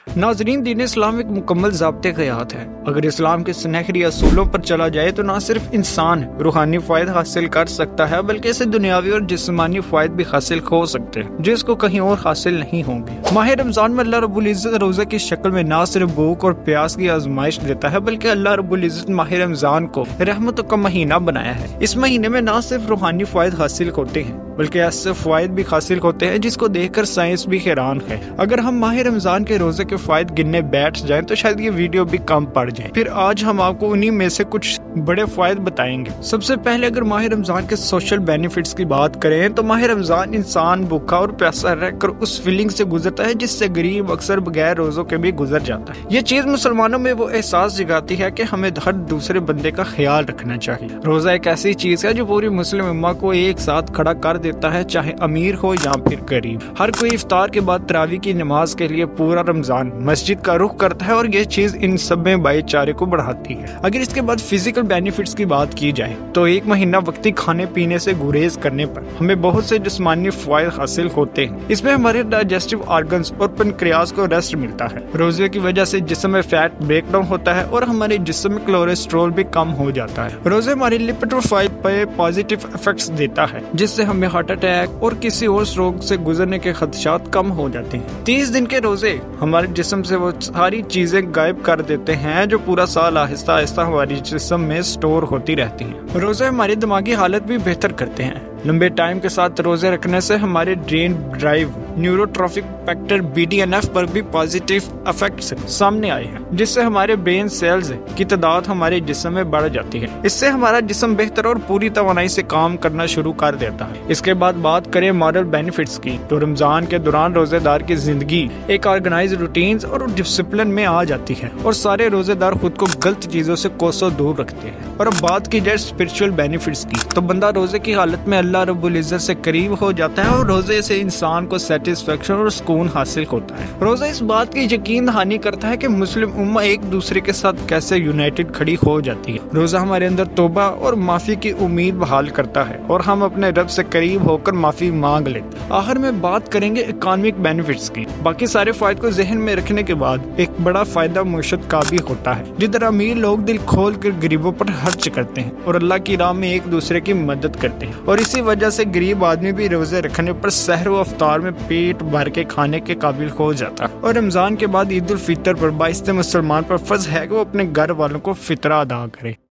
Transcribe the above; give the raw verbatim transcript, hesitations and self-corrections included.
ناظرین، دین اسلام ایک مکمل ضابطۂ حیات ہے۔ اگر اسلام کے سنہری اصولوں پر چلا جائے تو نہ صرف انسان روحانی فائد حاصل کر سکتا ہے بلکہ اسے دنیاوی اور جسمانی فائد بھی حاصل ہو سکتے ہیں جو اس کو کہیں اور حاصل نہیں ہوں گے۔ ماہ رمضان میں اللہ رب العزت روزہ کی شکل میں نہ صرف بھوک اور پیاس کی آزمائش دیتا ہے بلکہ اللہ رب العزت ماہ رمضان کو رحمتوں کا مہینہ بنایا ہے۔ اس مہینے میں نہ صرف روحانی فائد حاصل ہوتے ہیں بلکہ ایسے فوائد بھی حاصل ہوتے ہیں جس کو دیکھ کر سائنس بھی حیران ہے۔ اگر ہم ماہ رمضان کے روزے کے فوائد گننے بیٹھ جائیں تو شاید یہ ویڈیو بھی کم پڑ جائے۔ پھر آج ہم آپ کو انہی میں سے کچھ بڑے فوائد بتائیں گے۔ سب سے پہلے اگر ماہ رمضان کے سوشل بینیفٹس کی بات کریں تو ماہ رمضان انسان بھوکا اور پیاسا رہ کر اس فیلنگ سے گزرتا ہے جس سے غریب اکثر بغیر روزوں کے بھی گزر جاتا ہے۔ یہ چیز مسلمانوں میں وہ احساس جگاتی ہے کہ ہمیں ہر دوسرے بندے کا خیال رکھنا چاہیے۔ روزہ ایک ایسی چیز ہے جو پوری مسلم امہ کو ایک ساتھ کھڑا کر دیتا ہے، چاہے امیر ہو یا پھر غریب۔ ہر کوئی افطار کے بعد تراویح کی نماز کے لیے پورا رمضان مسجد کا رخ کرتا ہے اور یہ چیز ان سب میں بھائی چارے کو بڑھاتی ہے۔ اگر اس کے بعد فزیکل بینیفٹس کی بات کی جائے تو ایک مہینہ وقتی کھانے پینے سے گریز کرنے پر ہمیں بہت سے جسمانی فوائد حاصل ہوتے ہیں۔ اس میں ہمارے ڈائجسٹو آرگنز اور پنکریاس کو ریسٹ ملتا ہے۔ روزے کی وجہ سے جسم میں فیٹ بریک ڈاؤن ہوتا ہے اور ہمارے جسم میں کولیسٹرول بھی کم ہو جاتا ہے۔ روزے ہماری لپڈ پروفائل پہ پازیٹیو افیکٹس دیتا ہے جس سے ہمیں ہارٹ اٹیک اور کسی اور روگ سے گزرنے کے خدشات کم ہو جاتے ہیں۔ تیس دن کے روزے ہمارے جسم سے وہ ساری چیزیں غائب کر دیتے ہیں جو پورا سال آہستہ آہستہ ہماری جسم میں سٹور ہوتی رہتی ہیں۔ روزے ہماری دماغی حالت بھی بہتر کرتے ہیں۔ لمبے ٹائم کے ساتھ روزے رکھنے سے ہمارے brain derived neurotrophic factor B D N F پر بھی پازیٹیو افیکٹس سامنے آئے ہیں جس سے ہمارے برین سیلز کی تعداد ہمارے جسم میں بڑھ جاتی ہے۔ اس سے ہمارا جسم بہتر اور پوری توانائی سے کام کرنا شروع کر دیتا ہے۔ اس کے بعد بات کریں مارل بینیفٹس کی تو رمضان کے دوران روزے دار کی زندگی ایک آرگنائز روٹینز اور ڈسپلن میں آ جاتی ہے اور سارے روزے دار خود کو غلط چیزوں سے کوسوں دور رکھتے ہیں۔ اور اب بات کی جائے اسپرچل بینیفٹس کی تو بندہ روزے کی حالت میں اللہ رب العزت سے قریب ہو جاتا ہے اور روزے سے انسان کو سیٹسفیکشن اور سکون حاصل ہوتا ہے۔ روزہ اس بات کی یقین دہانی کرتا ہے کہ مسلم امہ ایک دوسرے کے ساتھ کیسے یونائٹڈ کھڑی ہو جاتی ہے۔ روزہ ہمارے اندر توبہ اور معافی کی امید بحال کرتا ہے اور ہم اپنے رب سے قریب ہو کر معافی مانگ لیتے ہیں۔ آخر میں بات کریں گے اکانومک بینیفٹس کی۔ باقی سارے فائد کو ذہن میں رکھنے کے بعد ایک بڑا فائدہ معیشت کا بھی ہوتا ہے جدھر امیر لوگ دل کھول کر غریبوں پر خرچ کرتے ہیں اور اللہ کی راہ میں ایک دوسرے کی مدد کرتے ہیں اور اسی وجہ سے غریب آدمی بھی روزے رکھنے پر سحر و افطار میں پیٹ بھر کے کھانے کے قابل ہو جاتا ہے۔ اور رمضان کے بعد عید الفطر پر باعث مسلمان پر فرض ہے کہ وہ اپنے گھر والوں کو فطرہ ادا کرے۔